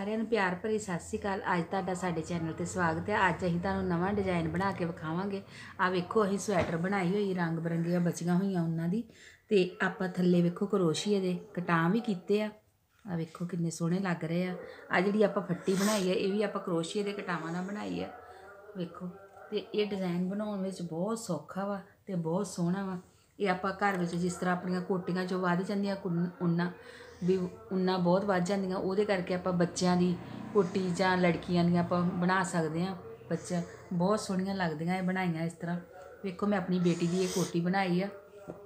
सारिਆਂ ਨੂੰ प्यार भरी सत श्री अकाल। अज तुहाडा साडे चैनल ते स्वागत है। अज असीं तुहानूं नवां डिजाइन बना के विखावांगे। आ वेखो असीं स्वैटर बनाई हुई रंग बिरंगियां बचियां होईयां उन्हां दी ते आपां थल्ले वेखो करोशिए दे कटां भी कीते आ वेखो किन्ने सोहणे लग रहे आ जिहड़ी आपां फट्टी बनाई है ये भी आपां करोशिए दे कटावां नाल बनाई है। वेखो ते ये डिजाइन बनाउण विच बहुत सौखा वा ते बहुत सोहणा वा। ये आपां घर विच जिस तरह अपणियां कोटियां चों वध जांदियां उन्नां भी उन्ना बहुत वध जांदियां उहदे करके आपां बच्चियां दी कोटी जां लड़कियां दी आपां बना सकदे हां। बच्चा बहुत सोहणियां लगदियां ये बनाइयां इस तरह। वेखो मैं अपनी बेटी दी ये कोटी बनाई आ।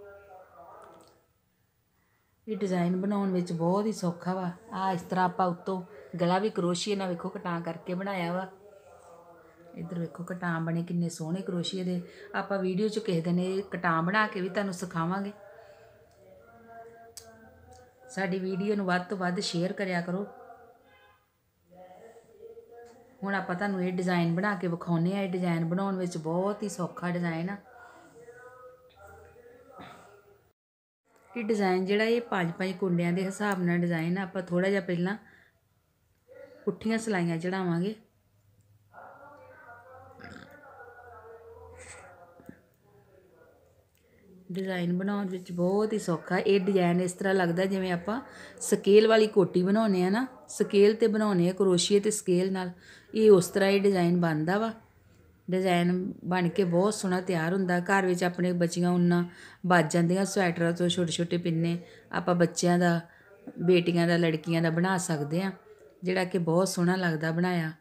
ये डिजाइन बनाउण विच बहुत ही सौखा वा। आ इस तरह आपां उत्तों गला भी करोशिए नाल वेखो कटां करके बनाया वा। इधर वेखो कटां बने किन्ने सोहणे करोशिए दे। आपां वीडियो च किसे दिन ये कटां बना के भी तुहानूं सिखावांगे। साडी वीडियो नूं वध तों वध शेयर करिया करो। हुण आपां तुहानूं ये डिजाइन बना के विखाउने आ। ये डिजाइन बनाउण विच बहुत ही सौखा डिजाइन आ। ये डिजाइन जिहड़ा ये 5-5 कुंडियां दे हिसाब नाल डिजाइन आ। आपां थोड़ा जिहा पहिलां पुट्ठियां सिलाइयां चढ़ावांगे। डिजाइन बनाउण विच बहुत ही सौखा। ये डिजाइन इस तरह लगदा जिवें आपां स्केल वाली कोटी बनाउने आ ना, स्केल ते बनाउने आ करोशिए ते स्केल नाल। ये उस तरह ये डिजाइन बनदा वा। डिजाइन बन के बहुत सोहना तैयार हुंदा। घर विच अपने बचियां उन्नां बच जांदियां स्वैटरां तो छोटे छोटे पिन्ने आपां बच्चियां दा बेटियां दा लड़कियां दा बना सकदे आ जिहड़ा कि बहुत सोहना लगदा बनाया।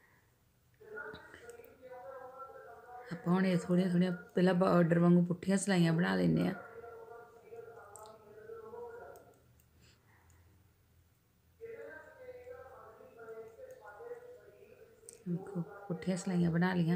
आपां हुण थोड़ियां थोड़ियां पहलां बार्डर वांगू पुट्ठियां सलाइयां बना लैंदे आ। देखो पुट्ठियां सलाइयां बना लियां।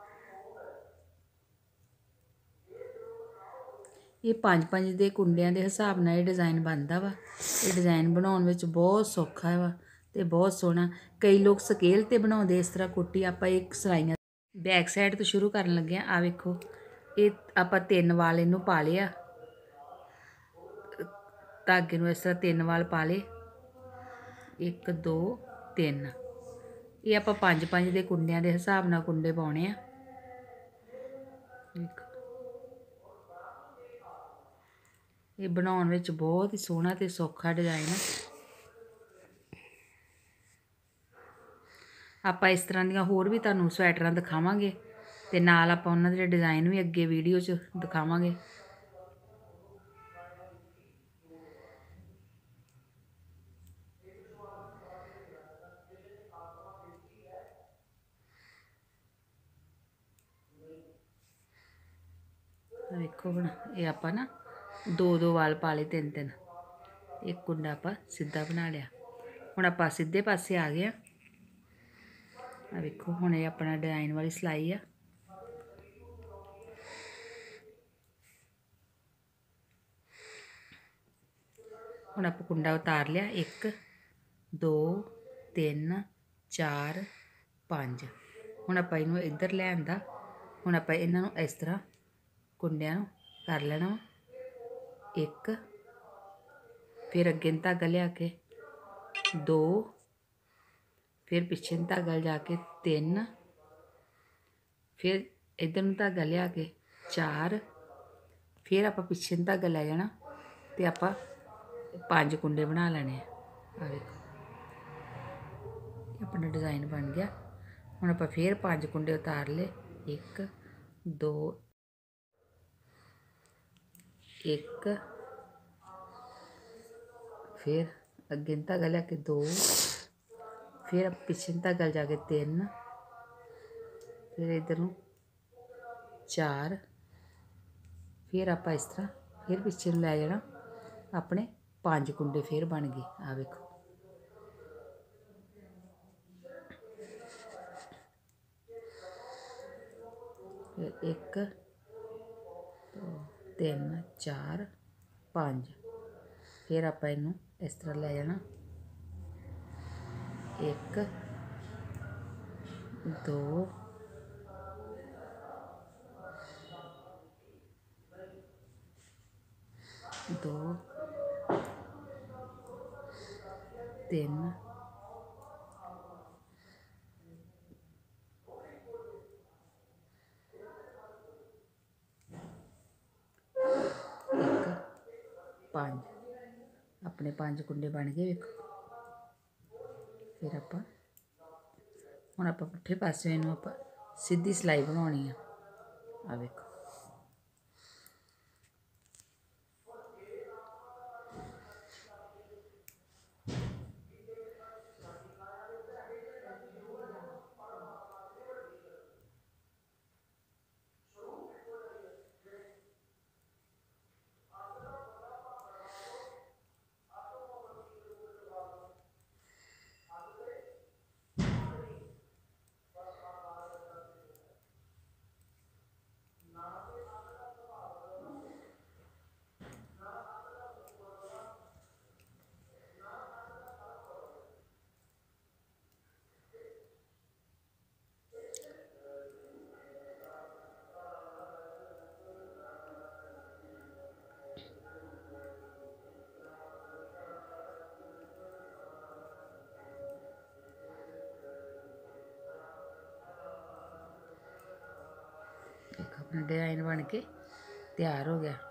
ये 5-5 दे कुंडियां दे हिसाब नाल ये डिजाइन बनदा वा। ये डिजाइन बनाउण विच बहुत सौखा वा ते बहुत सोहना। कई लोग स्केल ते बनाउंदे इस तरह कोटी। आपां एक सलाइयां बैक साइड तो शुरू करन लगे आ। वेखो ये आपां 3 वाल इहनूं पा लए आ। धागे नूं इस तरह 3 वाल पा लए। 1 2 3 ये आपां 5-5 दे कुंडियां दे हिसाब नाल कुंडे पाउणे आ। देखो ये बनाउण विच बहुत ही सोहना ते सौखा डिजाइन आ। आपां इस तरह दीयां होर भी तुहानूं स्वैटरां दिखावांगे ते नाल आपां उन्हां दे डिजाइन भी अग्गे वीडियो च दिखावांगे। वेखो हुण ये आपां ना 2-2 वाल पा लए 3-3। एक कुंडा आपां सीधा बना लिया। हुण आपां सीधे पासे आ गए आ। वेखो हुण ये अपना डिजाइन वाली सिलाई आ। हुण आपां कुंडा उतार लिया। 1 2 3 4 5। हुण आपां इहनूं इधर ले आंदा। हुण आपां इन्हां नूं इस तरह कुंडियां नूं कर लेना। 1 फिर अगे धागा लिया के 2 फिर पिछे धागा लिया के 3 फिर इधर नूं धागा लिया के 4 फिर आपां पिछे धागा लै जाना ते आपां 5 कुंडे बना लेने आ। देखो अपना डिजाइन बन गया। हुण आपां फिर 5 कुंडे उतार ले। 1 2 1 फिर अगे धागा लिया के 2 फिर पिछे धागा जाके 3 फिर इधर नूं 4 फिर आपां इस तरह फिर पिछे लै जाना। अपने 5 कुंडे फिर बन गए। आ वेखो 1 2 3 4 5 फिर आपां इहनूं इस तरह लै जाना। 1 2 2 3 5 अपने 5 कुंडे बन गए वेखो। फिर ਆਪਾਂ ਹੁਣ ਆਪਾਂ ਪੁੱਠੇ ਪਾਸੇ ਇਹਨੂੰ ਆਪਾਂ ਸਿੱਧੀ ਸਿਲਾਈ ਬਣਾਉਣੀ ਆ ਵੇਖੋ। अपना डिजाइन बन के तैयार हो गया।